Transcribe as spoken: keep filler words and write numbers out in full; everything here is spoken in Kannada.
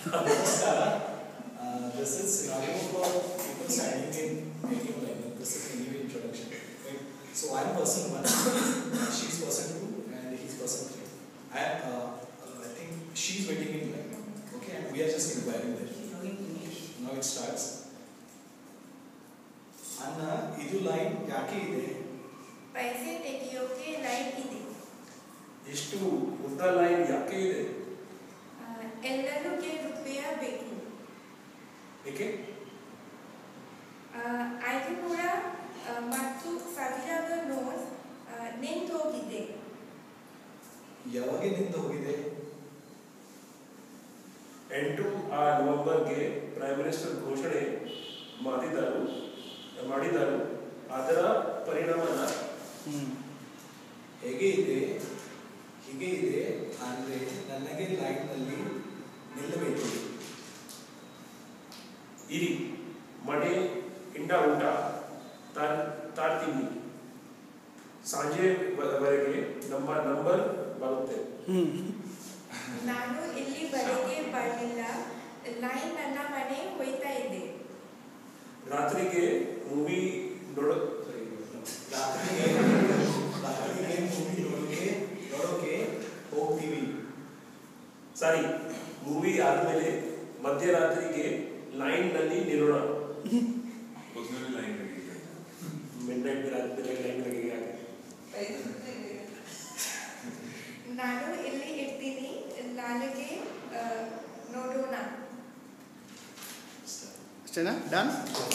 Namaskar. Uh, this is scenario for people standing in any line. This is anyway introduction. Right? So I'm person one, she's person two, and he's person three. I am, uh, I think she's waiting in line. Okay, and we are just inquiring there. Now it starts. ಅನ್ನ ಇದು ಲೈನ್ ಯಾಕೆ ಇದೆ? पैसे ತೆಗೆಯೋಕೆ ಲೈನ್ ಇದೆ. ಎಷ್ಟು ಉದ್ದ ಲೈನ್ ಯಾಕೆ ಇದೆ? ಎಲ್ಲರಿಗೆ ರೂಪಾಯಿ ಬೇಕು. ಏಕೆ? ಐದುನೂರ ಮತ್ತು ಸಾವಿರದ ನೋಟ್ ನಿಂತು ಹೋಗಿದೆ. ಯಾವಾಗ ನಿಂತು ಹೋಗಿದೆ? ಎಂಟು ನವೆಂಬರ್ಗೆ ಪ್ರೈಮ್ ಮಿನಿಸ್ಟರ್ ಘೋಷಣೆ ಮಾಡಿದರು ಮಾಡಿದರು ಅದರ ಪರಿಣಾಮನ ಹೇಗೆ ಇದೆ? ಹೀಗೆ ಇದೆ ಅಂದರೆ ನನಗೆ ಲೈನ್ನಲ್ಲಿ ನಿಲ್ಲಬೇಕು. ಇರಿ ಮನೆ ಇಂಡ ಊಟ ತಾಡ್ತೀವಿ, ಸಂಜೆವರೆಗೆ ನಮ್ಮ ನಂಬರ್ ಬರುತ್ತೆ. ನಾನು ಇಲ್ಲಿವರೆಗೆ ಬರಲಿಲ್ಲ, ಲೈನ್ ನನ್ನ ಮನೆ ಹೋಯ್ತಾ ಇದೆ. ರಾತ್ರಿಗೆ ಮೂವಿ ನೋಡೋ ರಾತ್ರಿಗೆ ರಾತ್ರಿಗೆ ಮೂವಿ ನೋಡೋಕೆ ನೋಡೋಕೆ ಹೋಗ್ತೀವಿ. ಸಾರಿ, ಮೂವಿ ಆದಮೇಲೆ ಮಧ್ಯರಾತ್ರಿಗೆ ಲೈನ್ ನಲ್ಲಿ ನಿಲ್ಲೋಣ. ಮಿಡ್ ನೈಟ್ ಆದ್ಮೇಲೆ ಲೈನ್ ಲಗೇಗೆ ನಾನು ಇಲ್ಲಿ ಇರ್ತೀನಿ, ನಾಳೆಗೆ ನೋಡೋಣ. ಅಷ್ಟೇನಾ? ಡನ್.